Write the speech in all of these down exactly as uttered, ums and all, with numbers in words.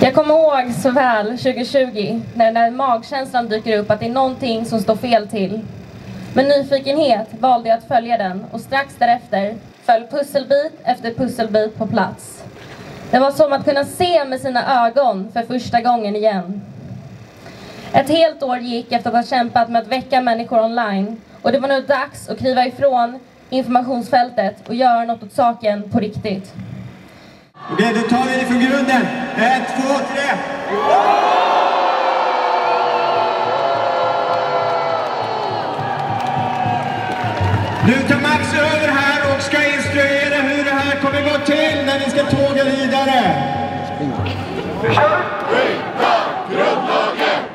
Jag kommer ihåg så väl tjugohundratjugo när den där magkänslan dyker upp att det är någonting som står fel till. Med nyfikenhet valde jag att följa den och strax därefter föll pusselbit efter pusselbit på plats. Det var som att kunna se med sina ögon för första gången igen. Ett helt år gick efter att ha kämpat med att väcka människor online och det var nu dags att kliva ifrån informationsfältet och göra något åt saken på riktigt. Okej, då tar vi det från grunden. Ett, två, tre. Nu tar Max över här och ska instruera hur det här kommer gå till när vi ska tåga vidare. Bryta grundlagen!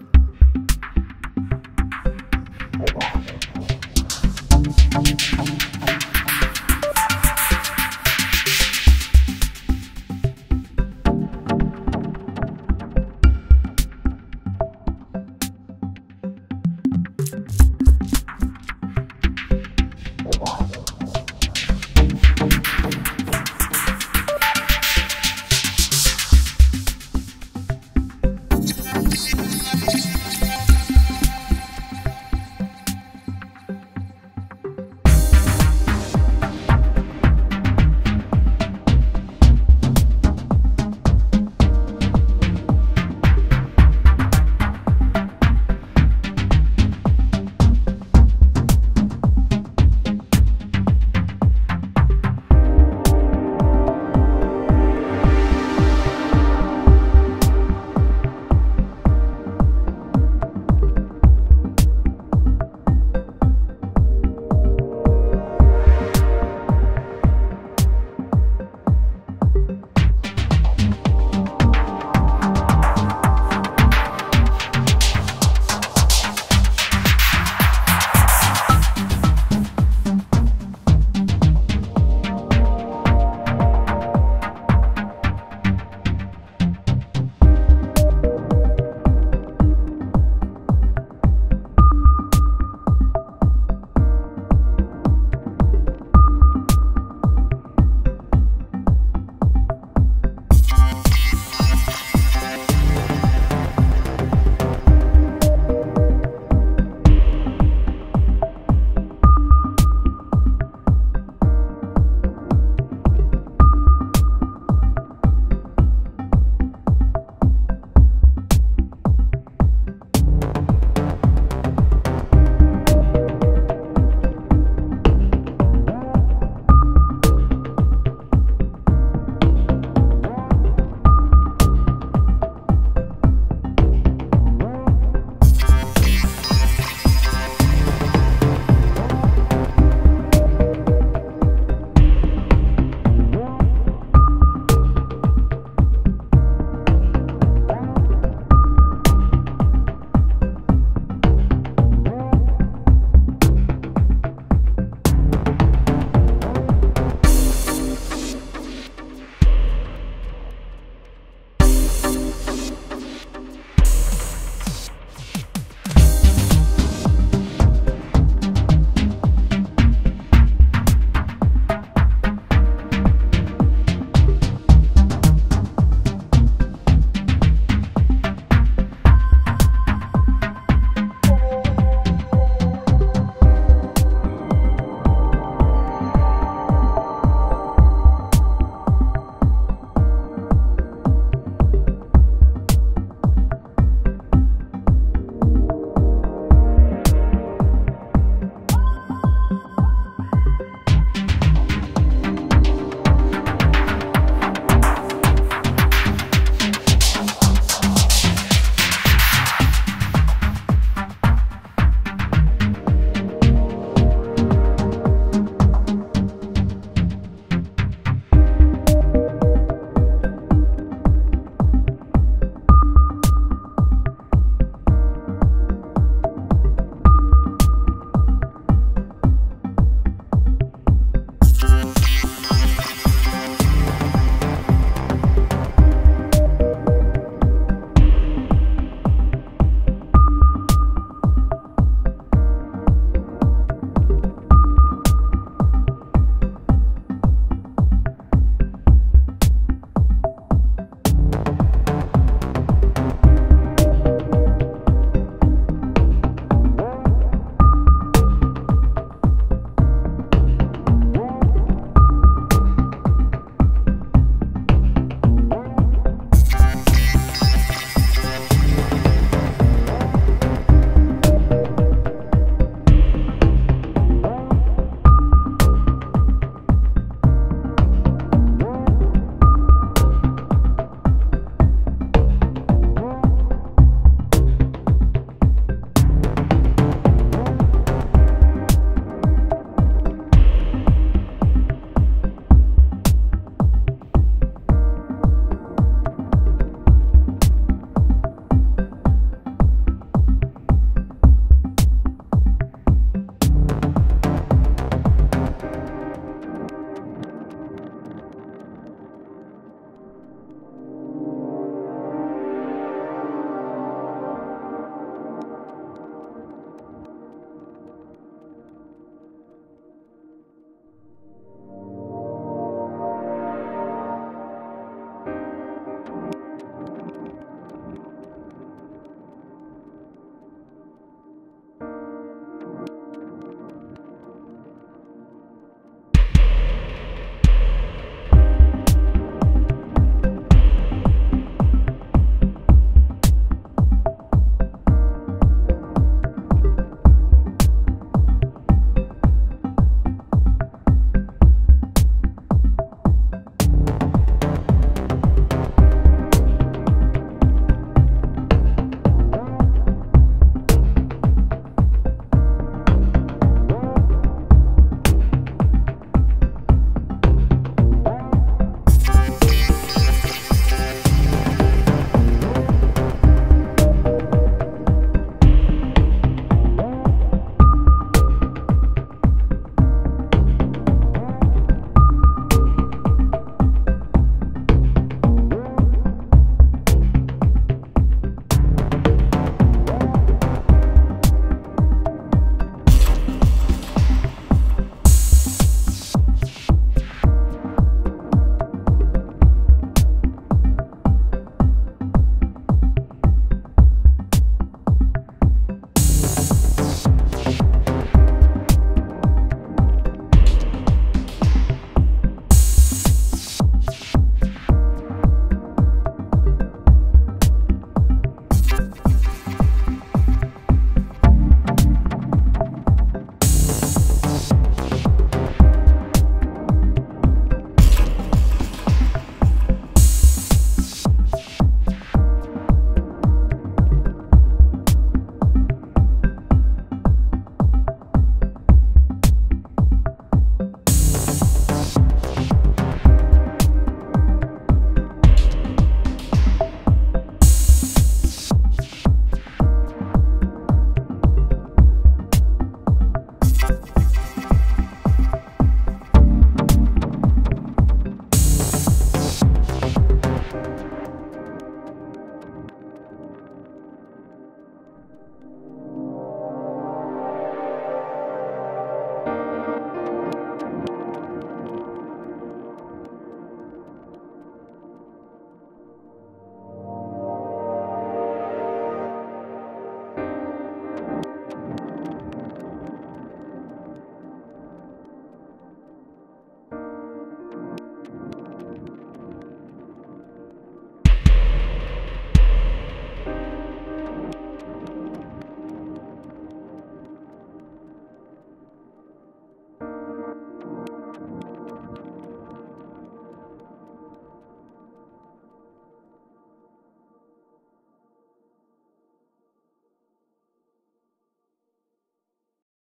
Thank you.